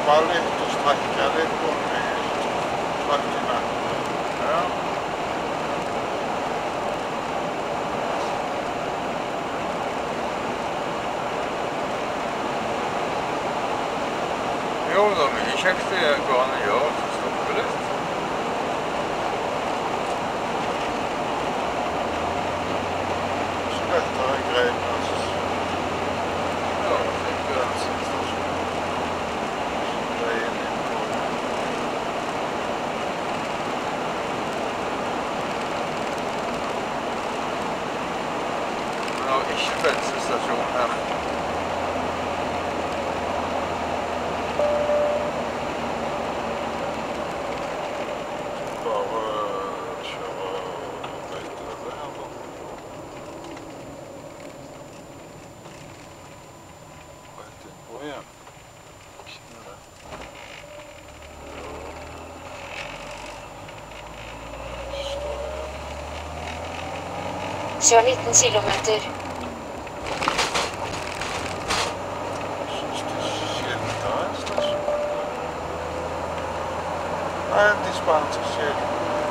litt og strekke litt på meg. Strekke i nakken. Ja. Jo, det er mye kjekt det går an å gjøre for å stoppe litt. Så lettere grep, altså. Ja, jeg tenker bensinstasjon. Veien inn på. Men det er ikke bensinstasjon her. Kjør 19 kilometer. Synes det skilter en stasjon. Nei, en dispenserskilt.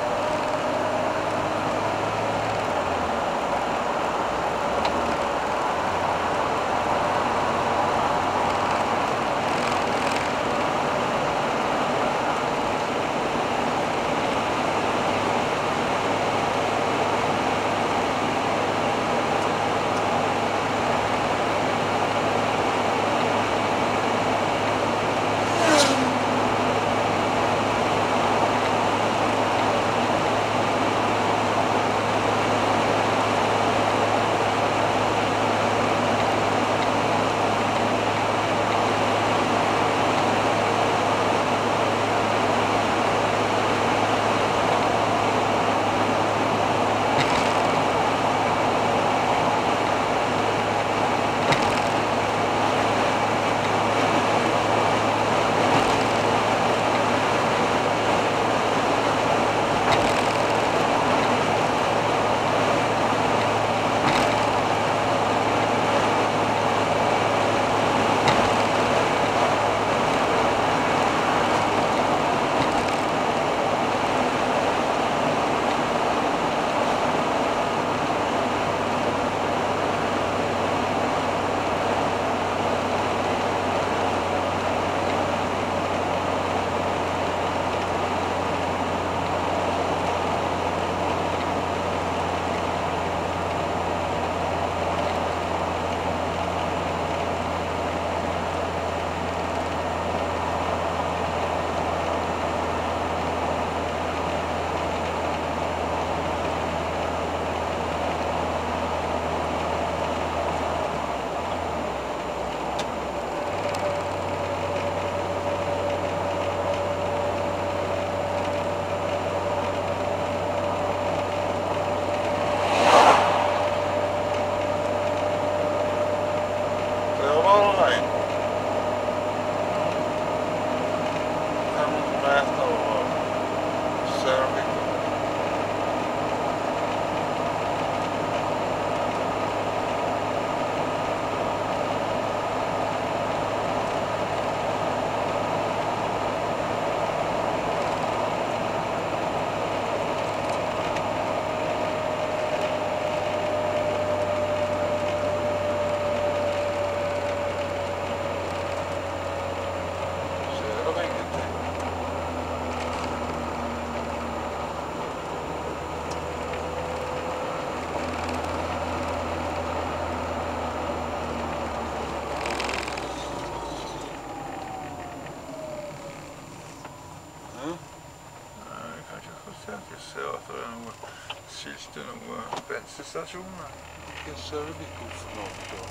Jeg ser at det noe skilt til noen bensinstasjoner. Hva ser du litt ut for noe da?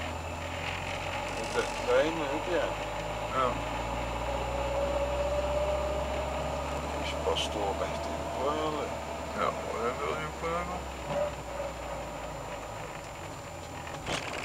Er dette veien ut igjen? Ja. Ikke bare stå rett innpå, eller? Ja, og det burde jo prøve.